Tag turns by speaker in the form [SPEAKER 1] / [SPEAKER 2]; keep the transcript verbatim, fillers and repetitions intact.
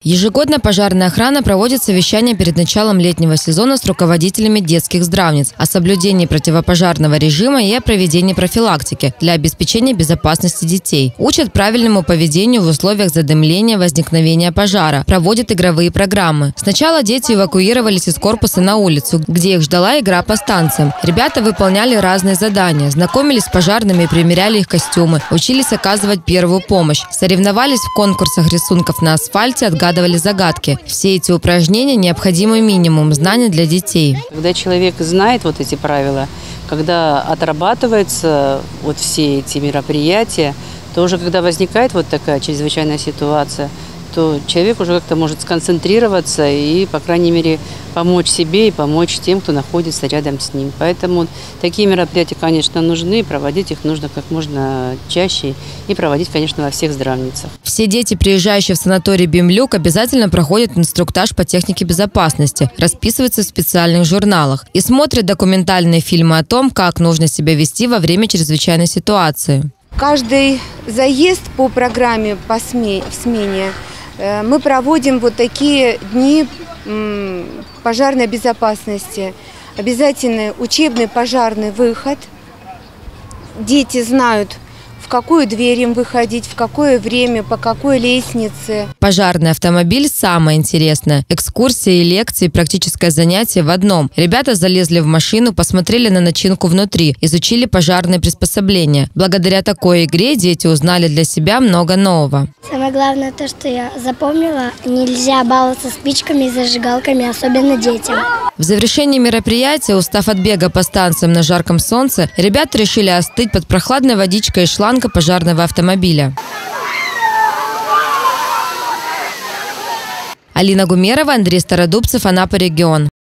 [SPEAKER 1] Ежегодно пожарная охрана проводит совещания перед началом летнего сезона с руководителями детских здравниц о соблюдении противопожарного режима и о проведении профилактики для обеспечения безопасности детей. Учат правильному поведению в условиях задымления, возникновения пожара. Проводят игровые программы. Сначала дети эвакуировались из корпуса на улицу, где их ждала игра по станциям. Ребята выполняли разные задания, знакомились с пожарными и примеряли их костюмы, учились оказывать первую помощь, соревновались в конкурсах рисунков на асфальте, отгадывали загадки. Все эти упражнения – необходимый минимум знаний для детей.
[SPEAKER 2] Когда человек знает вот эти правила, когда отрабатываются вот все эти мероприятия, то уже когда возникает вот такая чрезвычайная ситуация, то человек уже как-то может сконцентрироваться и, по крайней мере, помочь себе и помочь тем, кто находится рядом с ним. Поэтому такие мероприятия, конечно, нужны, проводить их нужно как можно чаще и проводить, конечно, во всех здравницах.
[SPEAKER 1] Все дети, приезжающие в санаторий Бимлюк, обязательно проходят инструктаж по технике безопасности, расписываются в специальных журналах и смотрят документальные фильмы о том, как нужно себя вести во время чрезвычайной ситуации.
[SPEAKER 3] Каждый заезд по программе по смене мы проводим вот такие дни пожарной безопасности. Обязательно учебный пожарный выход. Дети знают, в какую дверь им выходить, в какое время, по какой лестнице.
[SPEAKER 1] Пожарный автомобиль – самое интересное. Экскурсии и лекции, практическое занятие в одном. Ребята залезли в машину, посмотрели на начинку внутри, изучили пожарные приспособления. Благодаря такой игре дети узнали для себя много нового.
[SPEAKER 4] Самое главное то, что я запомнила, нельзя баловаться спичками и зажигалками, особенно детям.
[SPEAKER 1] В завершении мероприятия, устав от бега по станциям на жарком солнце, ребята решили остыть под прохладной водичкой из шланга пожарного автомобиля. Алина Гумерова, Андрей Стародубцев, Анапа, регион.